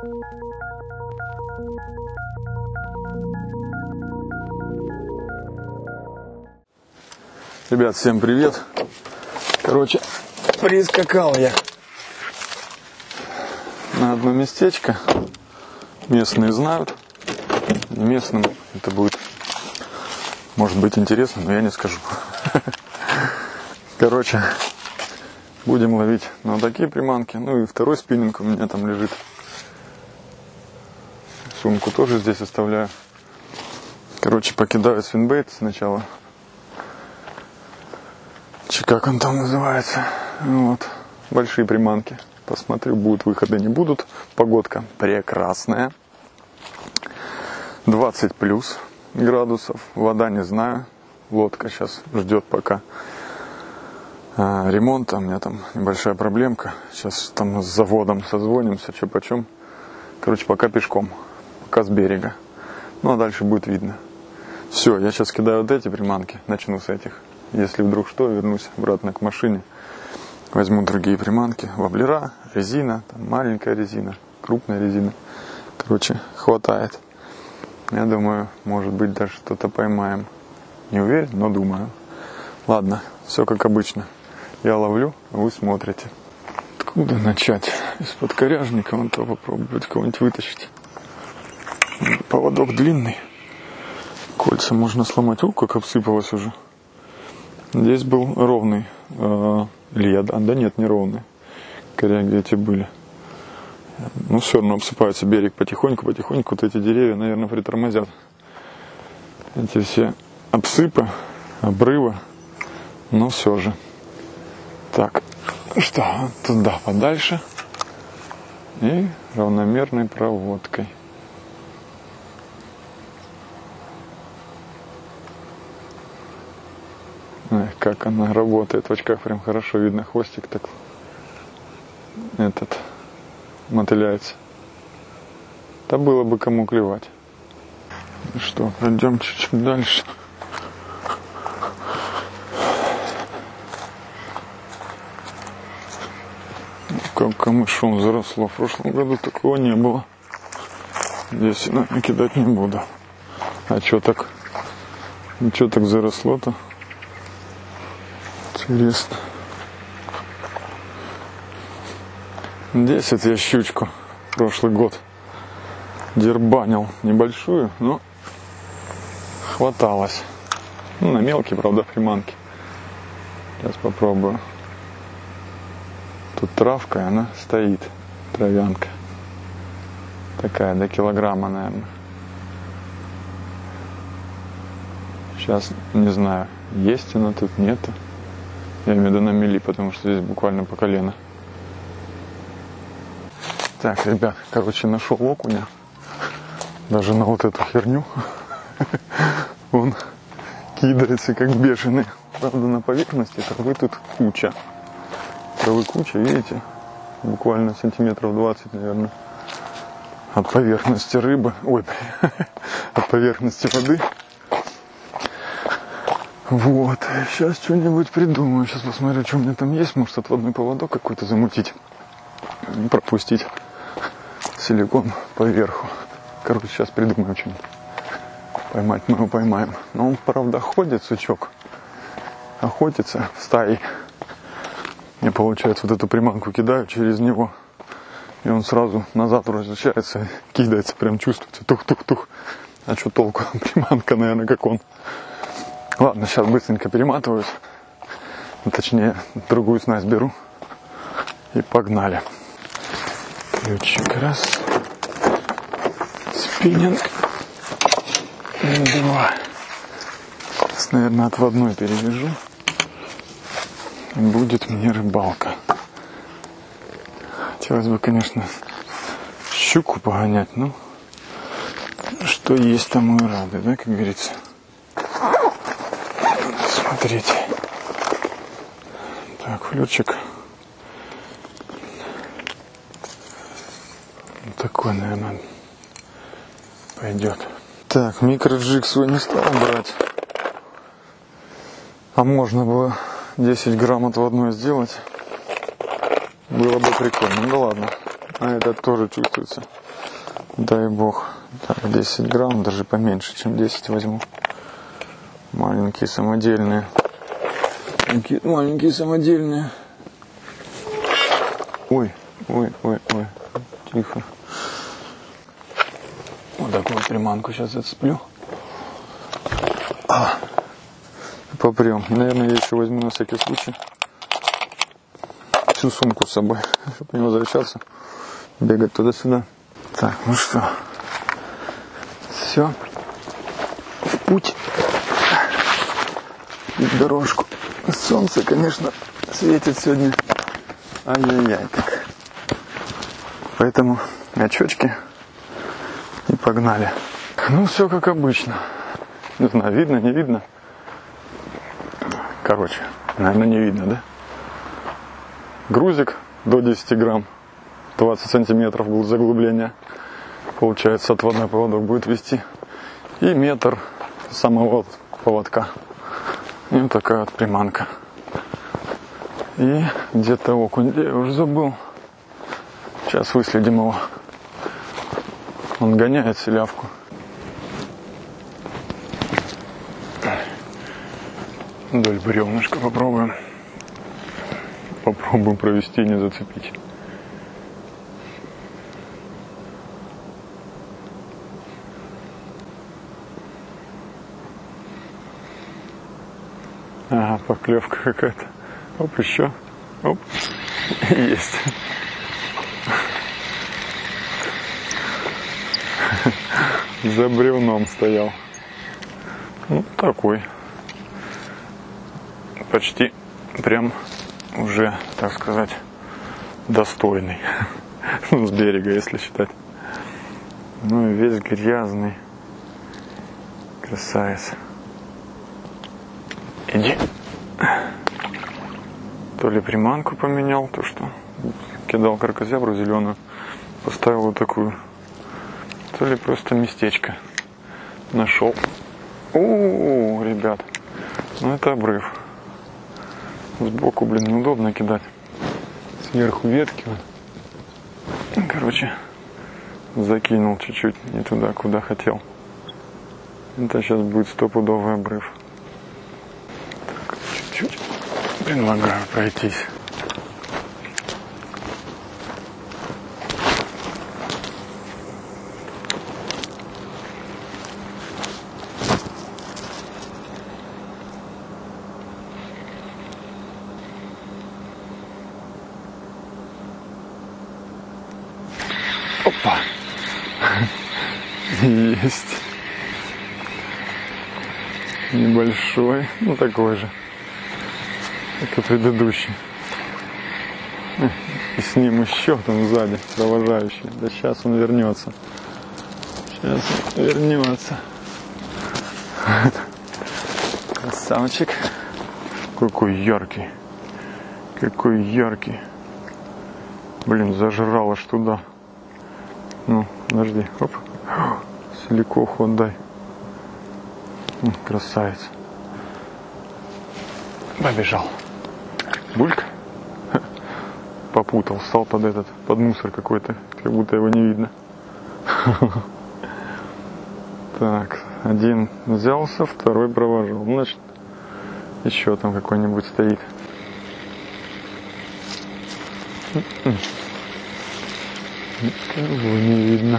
Ребят, всем привет. Короче, прискакал я на одно местечко. Местные знают. Местным это будет, может быть, интересно, но я не скажу. Короче, будем ловить на такие приманки. Ну и второй спиннинг у меня там лежит. Сумку тоже здесь оставляю. Короче, покидаю свинбейт сначала. Как он там называется. Вот. Большие приманки. Посмотрю, будут выходы, не будут. Погодка прекрасная. 20 плюс градусов. Вода не знаю. Лодка сейчас ждет пока ремонта. У меня там небольшая проблемка. Сейчас там с заводом созвонимся, что почем. Короче, пока пешком. Пока с берега. Ну а дальше будет видно. Все, я сейчас кидаю вот эти приманки. Начну с этих. Если вдруг что, вернусь обратно к машине. Возьму другие приманки. Воблера, резина, там маленькая резина, крупная резина. Короче, хватает. Я думаю, может быть, даже что-то поймаем. Не уверен, но думаю. Ладно, все как обычно. Я ловлю, а вы смотрите. Откуда начать? Из-под коряжника вон то попробовать кого-нибудь вытащить. Поводок длинный. Кольца можно сломать. О, как обсыпалось уже. Здесь был ровный лед. Да нет, не ровный. Коряги эти были. Ну, все равно обсыпается берег потихоньку. Вот эти деревья, наверное, притормозят. Эти все обсыпы, обрывы. Но все же. Так, что, туда подальше. И равномерной проводкой. Как она работает. В очках прям хорошо видно. Хвостик так этот мотыляется. Да было бы кому клевать. Ну что, пройдем чуть-чуть дальше. Как камышом заросло. В прошлом году такого не было. Здесь кидать не буду. А что так? Ничего так заросло-то? Интересно. 10 я щучку прошлый год дербанил. Небольшую, но хваталось. Ну, на мелкие, правда, приманки. Сейчас попробую. Тут травка, и она стоит. Травянка. Такая, до килограмма, наверное. Сейчас, не знаю, есть она тут, нету. Я имею в виду на мели, потому что здесь буквально по колено. Так, ребят, короче, нашел окуня. Даже на вот эту херню. Он кидается как бешеный. Правда, на поверхности травы тут куча. Травы куча, видите? Буквально сантиметров 20, наверное. От поверхности рыбы. Ой, от поверхности воды. Вот, сейчас что-нибудь придумаю. Сейчас посмотрю, что у меня там есть. Может, отводной поводок какой-то замутить. И пропустить силикон поверху. Короче, сейчас придумаем что-нибудь. Поймать мы его поймаем. Но он, правда, ходит, сучок. Охотится в стае. Я, получается, вот эту приманку кидаю через него. И он сразу назад возвращается. Кидается, прям чувствуется. Тух-тух-тух. А что толку? Приманка, наверное, как он. Ладно, сейчас быстренько перематываюсь. Точнее, другую снасть беру. И погнали. Ключик раз. Спиннинг. 2. Сейчас, наверное, отводной перевяжу. И будет мне рыбалка. Хотелось бы, конечно, щуку погонять, но что есть, тому и рады, да, как говорится. Смотрите. Так, флюрчик. Такой, наверное, пойдет. Так, микроджиг свой не стал брать. А можно было 10 грамм отводной сделать. Было бы прикольно. Ну да ладно. А этот тоже чувствуется. Дай бог. Так, 10 грамм, даже поменьше, чем 10 возьму. Маленькие самодельные. Маленькие самодельные. Ой. Тихо. Вот такую приманку сейчас зацеплю. Попрем. Наверное, я еще возьму на всякий случай всю сумку с собой, чтобы не возвращаться, бегать туда-сюда. Так, ну что, все, в путь, в дорожку. Солнце, конечно, светит сегодня, ай-яй-яй так. Поэтому очечки и погнали. Ну, все как обычно. Не знаю, видно, не видно. Короче, наверное, не видно, да? Грузик до 10 грамм, 20 сантиметров будет заглубление. Получается, отводной поводок будет вести. И метр самого поводка. И вот такая вот приманка. И где-то окунь, я уже забыл. Сейчас выследим его. Он гоняет селявку. Вдоль бревнышка попробуем. Попробуем провести и не зацепить. Ага, поклевка какая-то. Оп, еще. Оп. Есть. За бревном стоял. Ну, такой. Почти прям уже, так сказать, достойный. С берега, если считать. Ну и весь грязный. Красавец. Иди. То ли приманку поменял, то что кидал кракозябру зеленую, поставил вот такую. То ли просто местечко нашел. О, ребят, ну это обрыв. Сбоку, блин, неудобно кидать. Сверху ветки. Короче, закинул чуть-чуть не туда, куда хотел. Это сейчас будет стопудовый обрыв. Так, чуть-чуть предлагаю пройтись. Опа! Есть. Небольшой, ну такой же, как и предыдущий. И с ним еще там сзади провожающий. Да сейчас он вернется. Сейчас он вернется. Красавчик. Какой яркий. Какой яркий. Блин, зажрал аж туда. Ну, подожди, оп, силикоху отдай. Красавец. Побежал. Бульк. Попутал, встал под мусор какой-то, как будто его не видно. Так, один взялся, второй провожал. Значит, еще там какой-нибудь стоит. Никого не видно.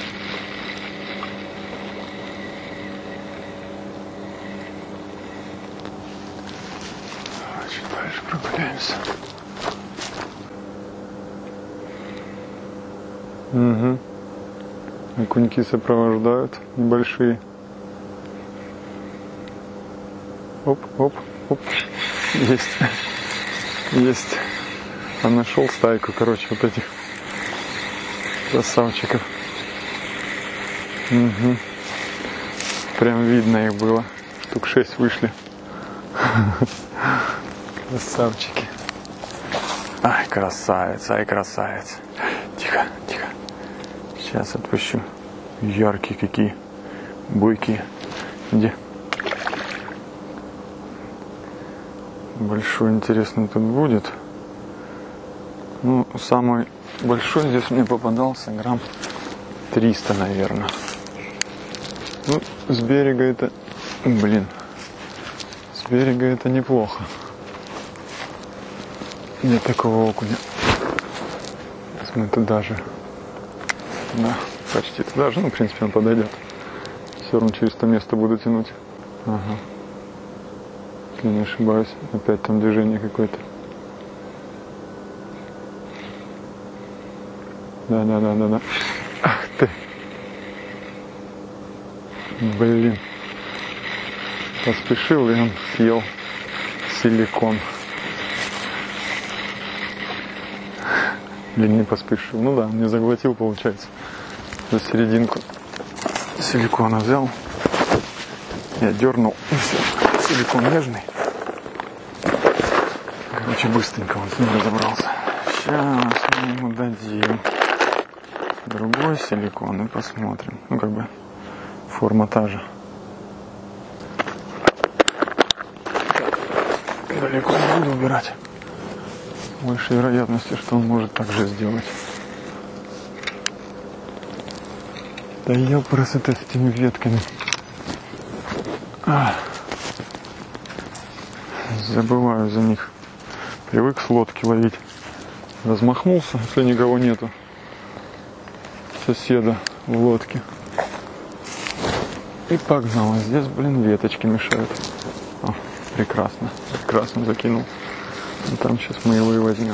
Чуть дальше прогуляемся. Угу. Окуньки сопровождают небольшие. Оп, оп, оп. Есть. Есть. А нашел стайку, короче, вот этих красавчиков. Угу. Прям видно их было. Штук 6 вышли. Красавчики. Ай, красавец, ай, красавец. Тихо, тихо. Сейчас отпущу. Яркие какие. Бойкие. Где? Большой интересный тут будет. Ну, самый большой здесь мне попадался грамм 300, наверное. Ну, с берега это... Блин. С берега это неплохо. Нет такого окуня. Сейчас мы туда же. Да, почти туда же. Ну, в принципе, он подойдет. Все равно через то место буду тянуть. Ага. Если не ошибаюсь. Опять там движение какое-то. Да. Ах ты. Блин. Поспешил, и он съел силикон. Блин, не поспешил. Ну да, не заглотил, получается. За серединку силикона взял. Я дернул. Силикон нежный. Короче, быстренько он с ним разобрался. Сейчас мы ему дадим другой силикон и посмотрим. Ну, как бы форма та же. Далеко не буду убирать. Больше вероятности, что он может так же сделать. Да я просто с этими ветками. Забываю за них. Привык с лодки ловить. Размахнулся, если никого нету. Соседа в лодке. И погнал. А здесь, блин, веточки мешают. О, прекрасно. Прекрасно закинул. И там сейчас мы его и возьмем.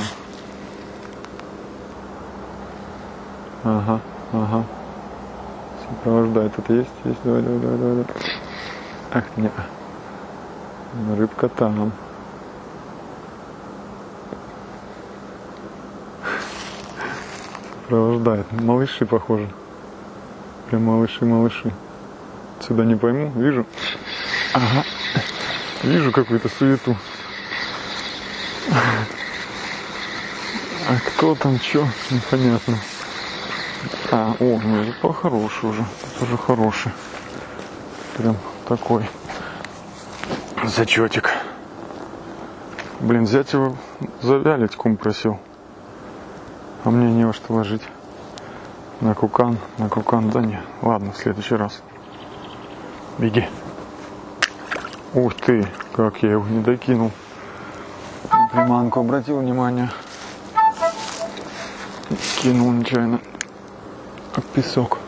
Ага. Сопровождает. Это есть? Есть. Давай. Ах, нет. Рыбка там. Сопровождает. Малыши, похоже. Прям малыши. Сюда не пойму. Вижу. Ага. Вижу какую-то суету. А кто там, что? Непонятно. Ну это хороший уже. Это уже хороший. Прям такой зачетик. Блин, взять его завялить кум просил. А мне не во что ложить. На кукан, да не. Ладно, в следующий раз. Беги. Ух ты, как я его не докинул. Приманку обратил внимание. Кинул нечаянно. Как песок.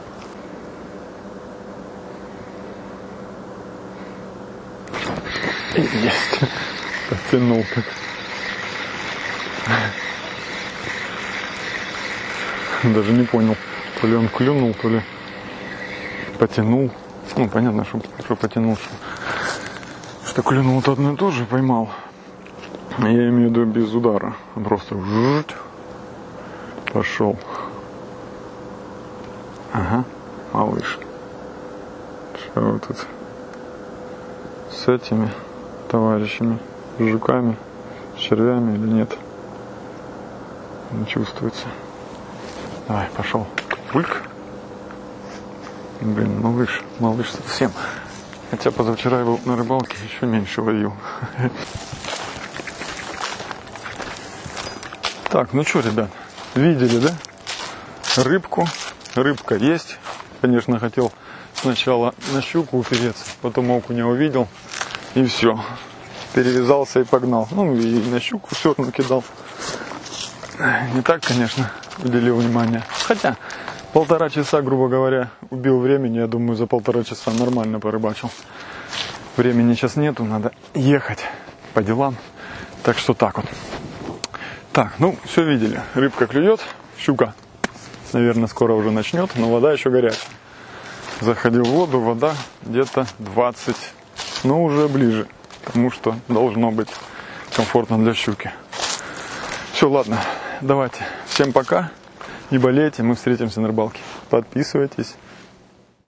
Есть. Потянул как. Даже не понял, то ли он клюнул, то ли потянул. Ну, понятно, что потянул, что клюнул-то одно и то же, поймал. Я имею в виду без удара. Он просто пошел. Ага, малыш. Что вы тут с этими товарищами, с жуками, с червями или нет? Не чувствуется. Давай, пошел. Бульк. Блин, малыш совсем. Хотя позавчера я был на рыбалке, еще меньше ловил. Так, ну что, ребят, видели, да? Рыбку. Рыбка есть. Конечно, хотел сначала на щуку упереться, потом окуня увидел. И все. Перевязался и погнал. Ну, и на щуку все равно кидал. Не так, конечно, уделил внимание. Хотя, 1,5 часа, грубо говоря, убил времени. Я думаю, за 1,5 часа нормально порыбачил. Времени сейчас нету, надо ехать по делам. Так что так вот. Так, ну, все видели. Рыбка клюет, щука, наверное, скоро уже начнет, но вода еще горячая. Заходил в воду, вода где-то 20, но уже ближе к тому, что должно быть комфортно для щуки. Все, ладно, давайте. Всем пока. Не болейте, мы встретимся на рыбалке. Подписывайтесь.